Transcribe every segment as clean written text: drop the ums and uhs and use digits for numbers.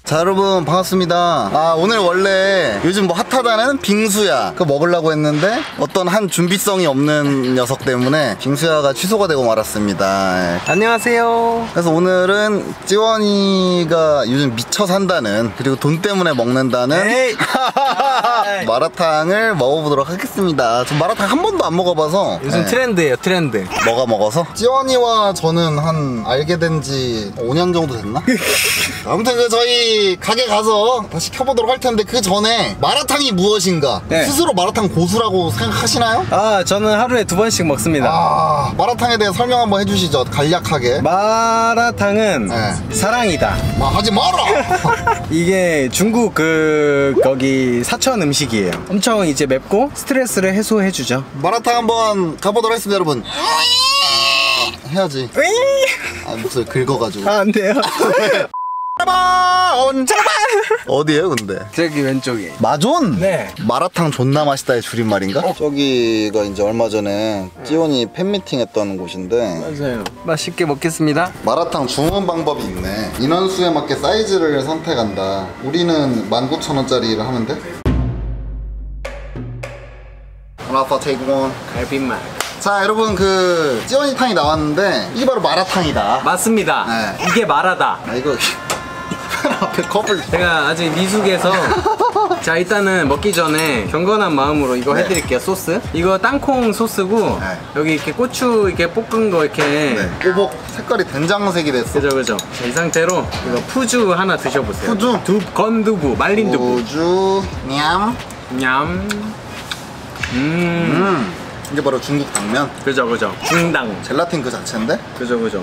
자, 여러분 반갑습니다. 오늘 원래 요즘 뭐 핫하다는 빙수야 그거 먹으려고 했는데 어떤 한 준비성이 없는 녀석 때문에 빙수야가 취소가 되고 말았습니다. 안녕하세요. 그래서 오늘은 찌원이가 요즘 미쳐 산다는, 그리고 돈 때문에 먹는다는 마라탕을 먹어보도록 하겠습니다. 전 마라탕 한 번도 안 먹어봐서. 요즘 트렌드예요, 트렌드. 너가 먹어서? 찌원이와 저는 한 알게 된 지 5년 정도 됐나? 아무튼 저희 가게 가서 다시 켜보도록 할 텐데, 그 전에 마라탕이 무엇인가? 스스로 마라탕 고수라고 생각하시나요? 저는 하루에 2번씩 먹습니다. 마라탕에 대해 설명 한번 해주시죠, 간략하게. 마라탕은 사랑이다. 하지 마라! 이게 중국 거기 사천 음식이에요. 엄청 이제 맵고 스트레스를 해소해주죠. 마라탕 한번 가보도록 하겠습니다, 여러분. 해야지. 목소리 긁어가지고. 안 돼요. 어디에요 근데? 저기 왼쪽에 마존? 네. 마라탕 존나 맛있다의 줄임말인가? 저기가 이제 얼마 전에 찌원이 팬미팅 했던 곳인데. 맞아요. 맛있게 먹겠습니다. 마라탕 주문 방법이 있네. 인원수에 맞게 사이즈를 선택한다. 우리는 19,000원짜리를 하면 돼? 하나 더 take one. 갈비맛. 자, 여러분, 찌원이 탕이 나왔는데 이게 바로 마라탕이다. 맞습니다. 네. 이게 마라다. 이거 앞에 컵을. 제가 아직 미숙해서 자, 일단은 먹기 전에 경건한 마음으로 이거 해드릴게요. 소스. 이거 땅콩 소스고 여기 이렇게 고추 이렇게 볶은 거 이렇게 꼬복 색깔이 된장색이 됐어. 그죠. 자, 이 상태로 이거 푸주 하나 드셔보세요. 푸주? 건두부, 말린 두부. 푸주 냠. 이게 바로 중국 당면. 그죠. 중당. 젤라틴 그 자체인데? 그죠.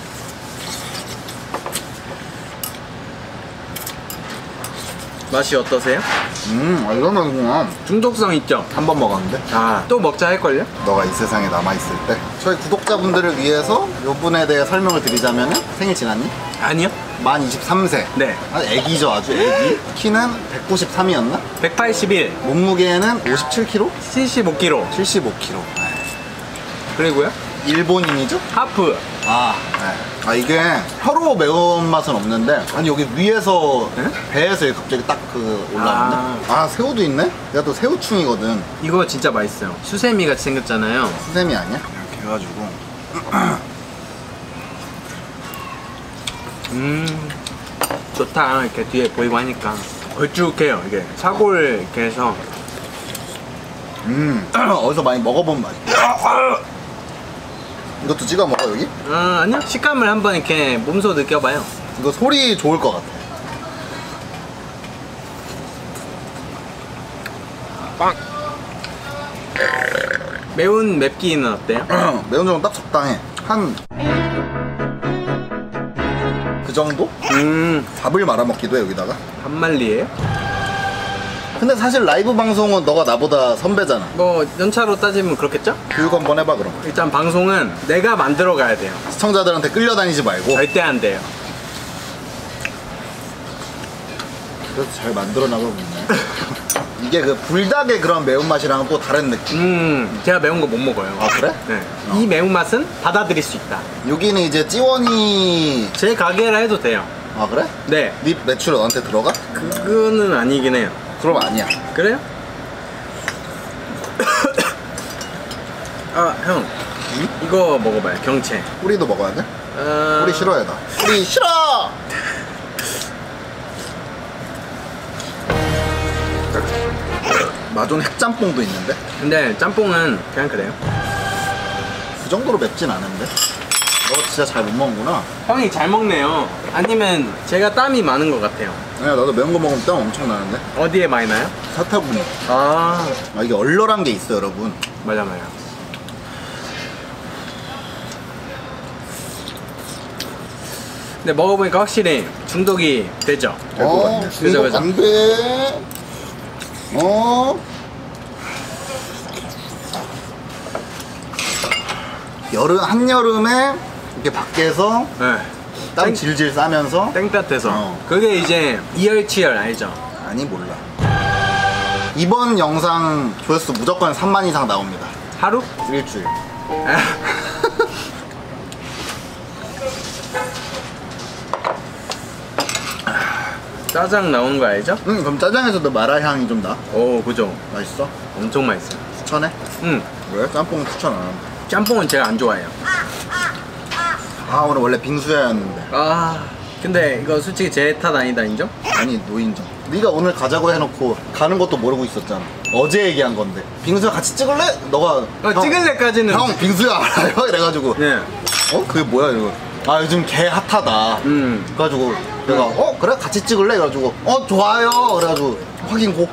맛이 어떠세요? 이런 거구나. 중독성 있죠? 한 번 먹었는데? 또 먹자 할걸요? 너가 이 세상에 남아있을 때. 저희 구독자분들을 위해서 요 분에 대해 설명을 드리자면, 생일 지났니? 아니요. 만 23세. 네. 애기죠, 아주 애기. 키는 193이었나? 181. 몸무게는 57kg? 75kg. 75kg. 그리고요? 일본인이죠? 하프. 이게 혀로 매운맛은 없는데, 아니 여기 위에서 배에서 갑자기 딱 올라오는데. 새우도 있네? 내가 또 새우충이거든. 이거 진짜 맛있어요. 수세미 같이 생겼잖아요. 수세미 아니야? 이렇게 해가지고. 좋다. 이렇게 뒤에 보이고 하니까 걸쭉해요. 이게 사골 이렇게 해서. 어디서 많이 먹어본 맛이야. 이것도 찍어 먹어 여기? 아니요. 식감을 한번 이렇게 몸소 느껴봐요. 이거 소리 좋을 것 같아. 빵. 매운 맵기는 어때요? 매운 점은 딱 적당해. 그 정도? 밥을 말아 먹기도 해 여기다가. 반말리예요? 근데 사실 라이브 방송은 너가 나보다 선배잖아. 뭐 연차로 따지면 그렇겠죠? 교육 한번 해봐 그럼. 일단 방송은 내가 만들어 가야 돼요. 시청자들한테 끌려다니지 말고. 절대 안 돼요. 그래서 잘 만들어 나가고 있네. 이게 불닭의 그런 매운맛이랑은 또 다른 느낌. 제가 매운 거 못 먹어요. 그래? 네. 이 매운맛은 받아들일 수 있다. 여기는 이제 찌원이 제 가게라 해도 돼요. 그래? 네. 네 매출은 너한테 들어가? 그거는 아니긴 해요. 그럼 아니야. 그래요? 형. 이거 먹어봐요. 경채. 뿌리도 먹어야 돼? 뿌리 싫어해 나. 뿌리 싫어! 마존 핵짬뽕도 있는데? 근데 짬뽕은 그냥 그래요. 그 정도로 맵진 않은데? 너 진짜 잘 못 먹는구나. 형이 잘 먹네요. 아니면 제가 땀이 많은 것 같아요. 나도 매운 거 먹으면 땀 엄청 나는데? 어디에 많이 나요? 사타구니. 이게 얼얼한 게 있어 여러분. 맞아. 근데 먹어보니까 확실히 중독이 되죠? 중독 안 돼. 한여름에 이렇게 밖에서 땀 질질 싸면서 땡볕에서 그게 이제 이열치열 알죠? 아니 몰라. 이번 영상 조회수 무조건 3만 이상 나옵니다. 하루? 일주일. 짜장 나오는 거 알죠? 그럼 짜장에서도 마라 향이 좀 나? 오 그죠. 맛있어? 엄청 맛있어요. 추천해? 왜? 짬뽕은 추천 안 하는데. 짬뽕은 제가 안 좋아해요. 아 오늘 원래 빙수야였는데. 근데 이거 솔직히 제 탓 아니다 인정? 아니 노인정. 네가 오늘 가자고 해놓고 가는 것도 모르고 있었잖아. 어제 얘기한 건데. 빙수야 같이 찍을래? 너가 찍을래까지는 형 빙수야 알아요? 이래가지고 네. 그게 뭐야 이거. 요즘 개 핫하다. 그래가지고 내가 그래 같이 찍을래? 그래가지고 좋아요. 그래가지고 확인고.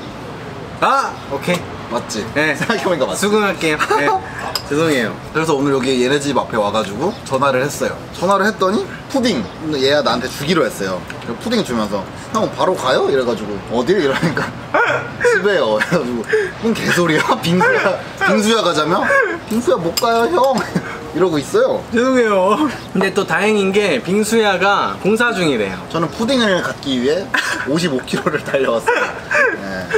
오케이. 맞지? 네. 생각해보니까 맞지? 수긍할게요. 네. 죄송해요. 그래서 오늘 여기 얘네 집 앞에 와가지고 전화를 했어요. 전화를 했더니 푸딩 얘가 나한테 주기로 했어요. 푸딩 주면서 형 바로 가요? 이래가지고 어딜? 이러니까 집에요. 그래가지고 뭔 개소리야? 빙수야 가자며? 빙수야 못 가요 형. 이러고 있어요. 죄송해요. 근데 또 다행인 게 빙수야가 공사 중이래요. 저는 푸딩을 갖기 위해 55km를 달려왔어요. 네.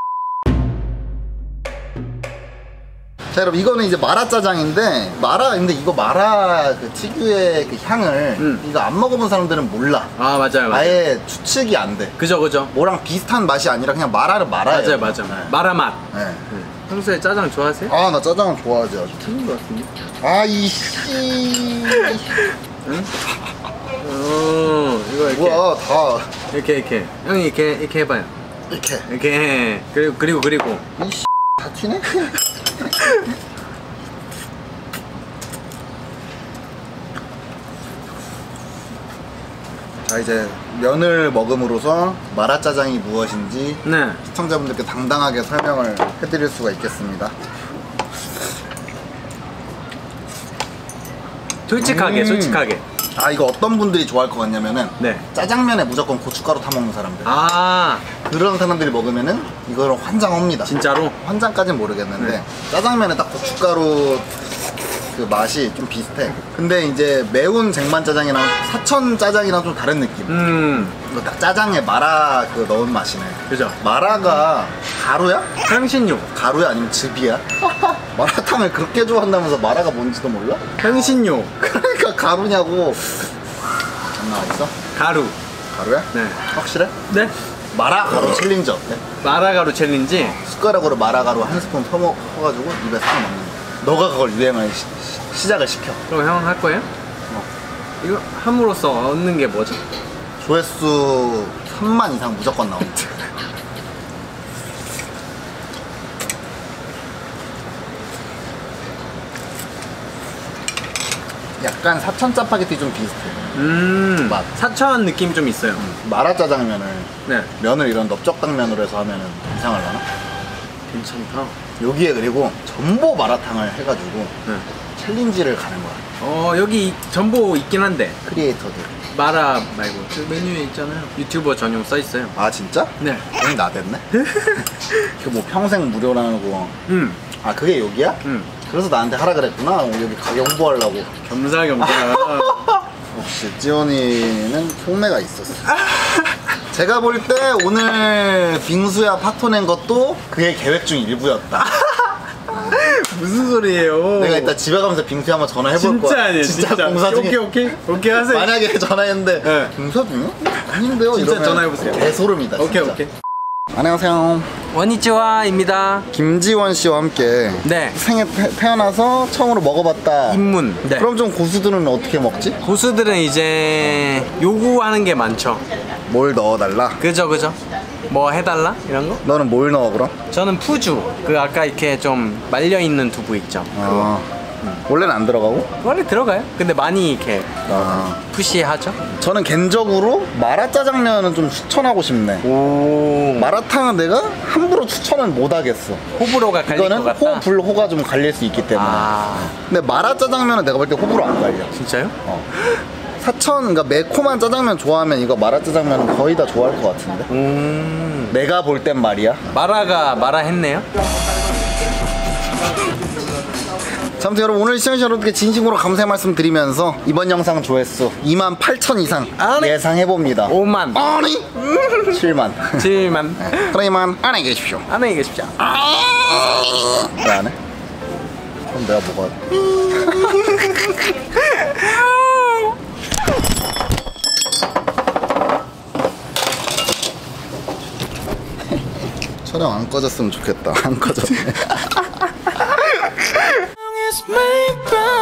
자 여러분 이거는 이제 마라 짜장인데 근데 이거 마라 그 특유의 그 향을 이거 안 먹어본 사람들은 몰라. 맞아요. 아예 추측이 안 돼. 그죠. 뭐랑 비슷한 맛이 아니라 그냥 마라를 마라예요. 맞아요. 네. 마라 맛. 네. 평소에 짜장 좋아하세요? 나 짜장은 좋아하지 아주. 틀린 것 같은데. 이씨. 응? 이거 이렇게. 뭐야 다 이렇게. 형이 이렇게 해봐요. 이렇게. 그리고. 이씨 다 튀네? 자 이제 면을 먹음으로써 마라짜장이 무엇인지 네. 시청자분들께 당당하게 설명을 해드릴 수가 있겠습니다. 솔직하게. 이거 어떤 분들이 좋아할 것 같냐면은 네. 짜장면에 무조건 고춧가루 타먹는 사람들. 그런 사람들이 먹으면은 이거를 환장합니다. 진짜로? 환장까지는 모르겠는데 네. 짜장면에 딱 고춧가루 그 맛이 좀 비슷해. 근데 이제 매운 쟁반짜장이랑 사천 짜장이랑 좀 다른 느낌. 이거 딱 짜장에 마라 그 넣은 맛이네. 그죠? 마라가 가루야? 향신료. 가루야 아니면 즙이야? 마라탕을 그렇게 좋아한다면서 마라가 뭔지도 몰라? 향신료. 그러니까 가루냐고. 장난 아니었어? 가루. 가루야? 네. 확실해? 네? 마라 가루 챌린지 어때? 마라 가루 챌린지. 숟가락으로 마라 가루 한 스푼 퍼가지고 입에 싹 먹는 거야. 너가 그걸 유행을 시작을 시켜. 그럼 형은 할 거예요? 이거 함으로써 얻는 게 뭐죠? 조회수 3만 이상 무조건 나온다. 약간 사천 짜파게티 좀 비슷해. 맛. 사천 느낌 좀 있어요. 마라 짜장면을 네. 면을 이런 넓적당면으로 해서 하면은 이상하려나? 괜찮다. 여기에 그리고 전보 마라탕을 해가지고 네. 챌린지를 가는 거야. 여기 전보 있긴 한데 크리에이터들. 마라 말고 그 메뉴에 있잖아요. 유튜버 전용 써 있어요. 아 진짜? 네. 형이 나댔네? 그 뭐 평생 무료라고. 그게 여기야? 그래서 나한테 하라 그랬구나. 여기 가게 홍보하려고. 겸사겸사. 역시 찌원이는 흉내가 있었어. 제가 볼 때 오늘 빙수야 파토 낸 것도 그의 계획 중 일부였다. 무슨 소리예요? 내가 이따 집에 가면서 빙수야 한번 전화해볼 거야. 진짜 아니에요. 진짜 공사 중에. 오케이 하세요. 만약에 전화했는데 네. 공사 중이야? 아닌데요? 진짜 이러면 전화해보세요. 대소름이다. 진짜. 오케이. 안녕하세요. 원니치와입니다. 김지원 씨와 함께 네. 생에 태어나서 처음으로 먹어봤다. 입문. 네. 그럼 좀 고수들은 어떻게 먹지? 고수들은 이제 요구하는 게 많죠. 뭘 넣어달라? 그죠. 뭐 해달라? 이런 거? 너는 뭘 넣어 그럼? 저는 푸주. 그 아까 이렇게 좀 말려있는 두부 있죠. 원래는 안 들어가고? 원래 들어가요. 근데 많이 이렇게 푸시하죠. 저는 개인적으로 마라 짜장면은 좀 추천하고 싶네. 오. 마라탕은 내가 함부로 추천은 못 하겠어. 호불호가 갈릴 것 이거는 같다. 호 불호가 좀 갈릴 수 있기 때문에. 근데 마라 짜장면은 내가 볼 때 호불호 안 갈려. 진짜요? 사천, 그러니까 매콤한 짜장면 좋아하면 이거 마라 짜장면은 거의 다 좋아할 것 같은데. 내가 볼 땐 말이야. 마라 했네요. 자, 아무튼 여러분 오늘 시청해주신 여러분께 진심으로 감사의 말씀 드리면서 이번 영상 조회수 28,000 이상 예상해봅니다. 5만. 아니 7만 7만. 그럼 이만 안녕히 계십시오. 안녕히 계십시오. 왜 안 해? 그럼 내가 뭐가 촬영 안 꺼졌으면 좋겠다. 안 꺼졌네. It's made by